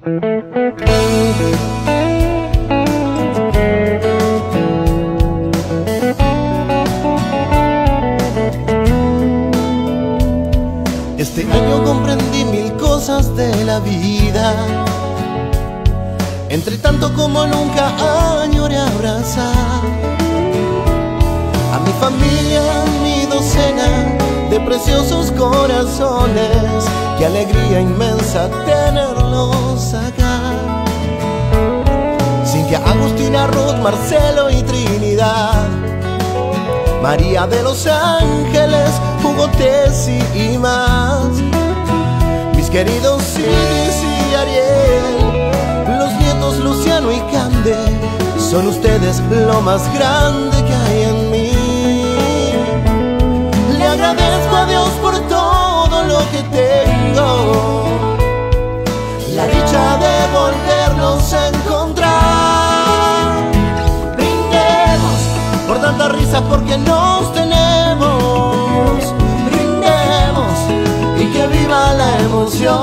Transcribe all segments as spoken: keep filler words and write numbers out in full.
Este año comprendí mil cosas de la vida. Entre tanto como nunca añoré abrazar a mi familia, mi docena de preciosos corazones. Qué alegría inmensa tenerlos acá. Cintia, Agustina, Ruth, Marcelo y Trinidad, María de los Ángeles, Hugo, Tessy y más. Mis queridos Iris y Ariel, los nietos Luciano y Cande, son ustedes lo más grande que hay en mí. Le agradezco a Dios por todo lo que tengo, la dicha de volvernos a encontrar. Brindemos por tanta risa porque nos tenemos. Brindemos y que viva la emoción.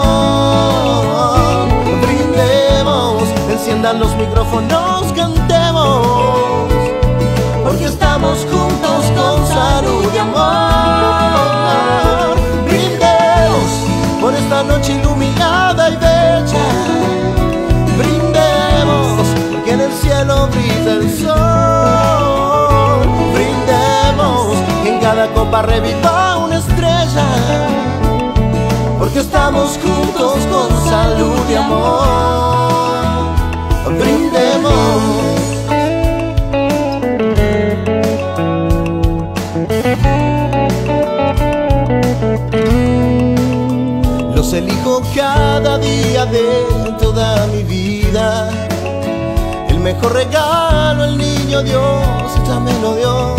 Brindemos, enciendan los micrófonos, cantemos, porque estamos juntos con salud y amor. Brindemos por esta noche iluminada y bella. Brindemos porque en el cielo brilla el sol. Brindemos que en cada copa reviva una estrella, porque estamos juntos con salud y amor. Brindemos. Los elijo cada día de toda mi vida. El mejor regalo el niño Dios ya me lo dio.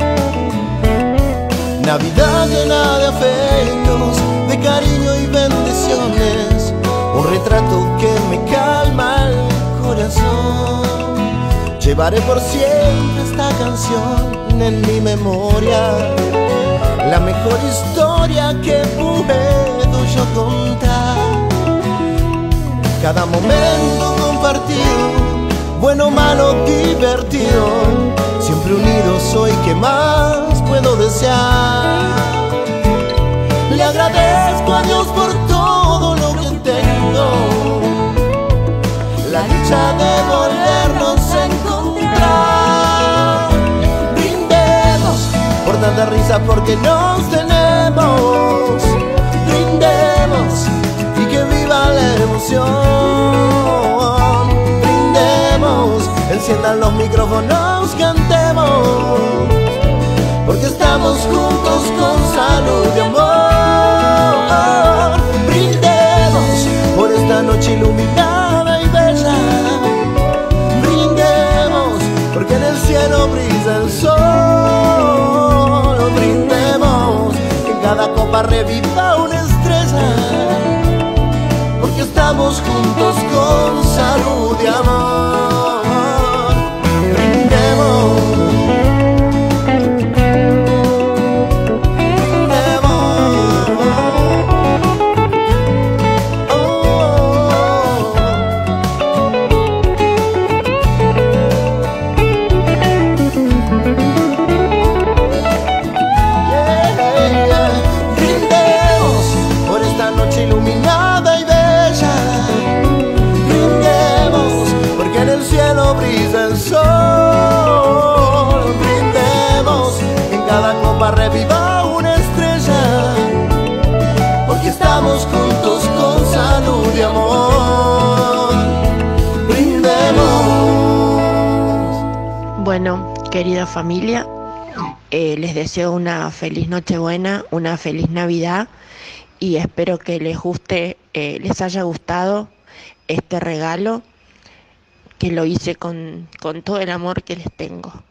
Navidad llena de afectos, de cariño y bendiciones, un retrato que me calma el corazón. Llevaré por siempre esta canción en mi memoria, la mejor historia que puedo yo contar. Cada momento compartido, bueno, malo, divertido, siempre unidos hoy, ¿qué más puedo desear? Le agradezco a Dios por todo lo que tengo, la dicha de volvernos a encontrar. Brindemos por tanta risa porque nos tenemos. Brindemos y que viva la emoción. Brindemos, enciendan los micrófonos, cantemos, porque estamos juntos con salud y amor. Brindemos por esta noche iluminada y bella. Brindemos porque en el cielo brilla el sol. Brindemos que en cada copa reviva una estrella, porque estamos juntos con salud y amor. Brindemos. Iluminada y bella. Brindemos porque en el cielo brilla el sol. Brindemos que en cada copa reviva una estrella, porque estamos juntos con salud y amor. Brindemos. Bueno, querida familia, eh, les deseo una feliz Nochebuena, una feliz Navidad, y espero que les guste, eh, les haya gustado este regalo, que lo hice con, con todo el amor que les tengo.